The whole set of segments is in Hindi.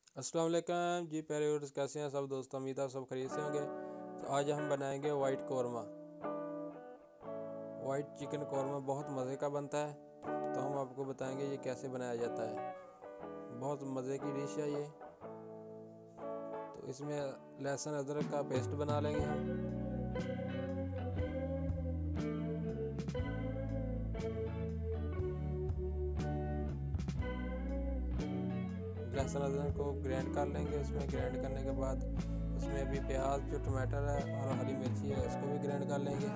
अस्सलाम वालेकुम जी, प्यारे व्यूअर्स, कैसे हैं सब दोस्त? उम्मीद है सब खरीद से होंगे। तो आज हम बनाएंगे white korma. White chicken korma बहुत मज़े का बनता है, तो हम आपको बताएंगे ये कैसे बनाया जाता है। बहुत मज़े की डिश है ये। तो इसमें लहसुन अदरक का पेस्ट बना लेंगे हम। लहसुन अदरक को ग्राइंड कर लेंगे। उसमें ग्राइंड करने के बाद उसमें अभी प्याज, जो टमाटर है और हरी मिर्ची है, उसको भी ग्राइंड कर लेंगे।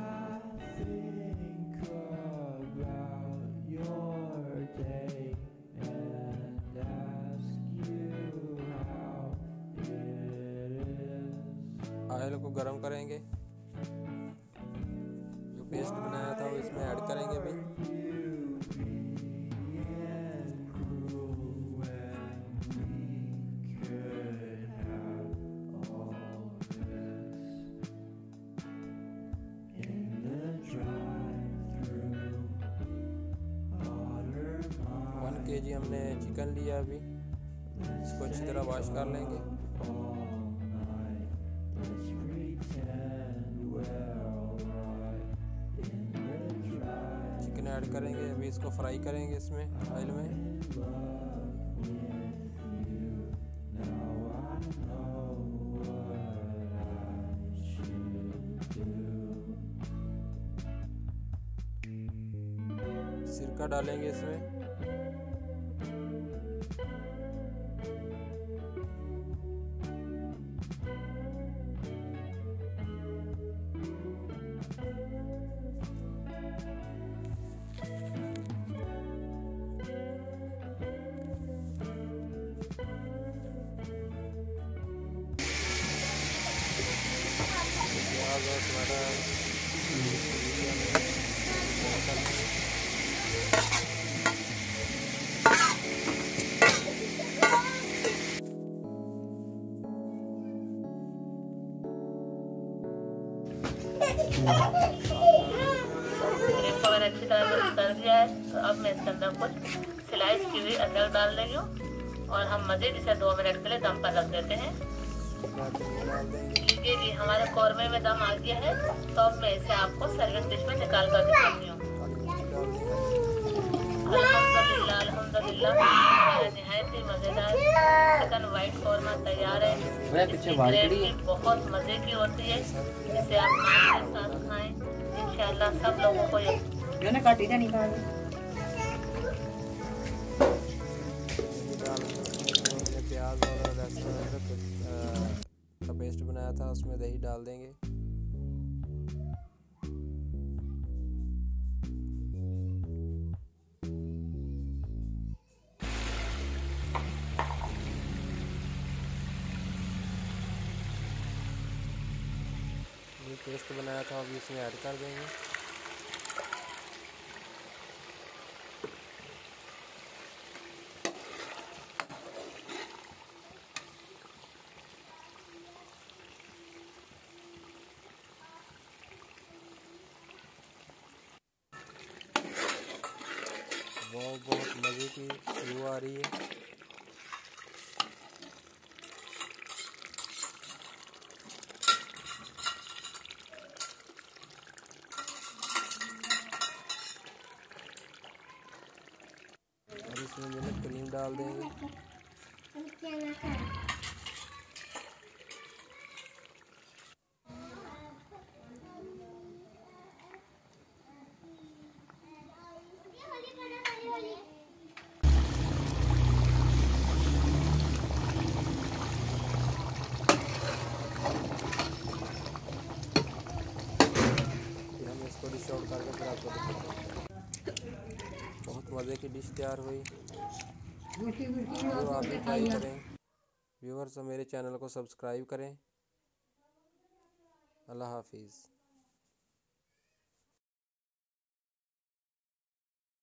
ऑयल को गरम करेंगे। जो पेस्ट बनाया था वो इसमें ऐड करेंगे अभी। केजी हमने चिकन लिया अभी। इसको अच्छी तरह वॉश कर लेंगे। चिकन ऐड करेंगे अभी, इसको फ्राई करेंगे इसमें ऑयल में। सिरका डालेंगे इसमें। प्याज और टमाटर अगर अच्छी तरह मिक्स कर दिया है तो अब मैं इसके अंदर कुछ स्लाइस की हुई अदरक डाल रही हूँ और हम मज़ीद इसे 2 मिनट के लिए दम पर रख देते हैं। जी, हमारे कौरमे में दम आ गया है, तो अब मैं इसे आपको सर्विंग डिश में निकाल कर दिखाती हूँ। अल्हम्दुलिल्लाह अल्हम्दुलिल्लाह, निहायत ही मज़ेदार चिकन वाइट कौरमा तैयार है। इसकी ग्रेवी बहुत मज़े की होती है। इसे आप नान के साथ खाएं, इंशाअल्लाह सब लोगों को ये काटी था प्याज और लहसुन अदरक का पेस्ट बनाया था, उसमें दही डाल देंगे। ये पेस्ट बनाया था अभी इसमें ऐड कर देंगे। बहुत मज़े की खुशबू आ रही है। और इसमें मिल्क क्रीम डाल देंगे। इसको डिश आउट करके फिर आपको दिखाते हैं। बहुत मज़े की डिश तैयार हुई, जो आप भी ट्राई करें। व्यूअर्स, मेरे चैनल को सब्सक्राइब करें। अल्लाह हाफिज़।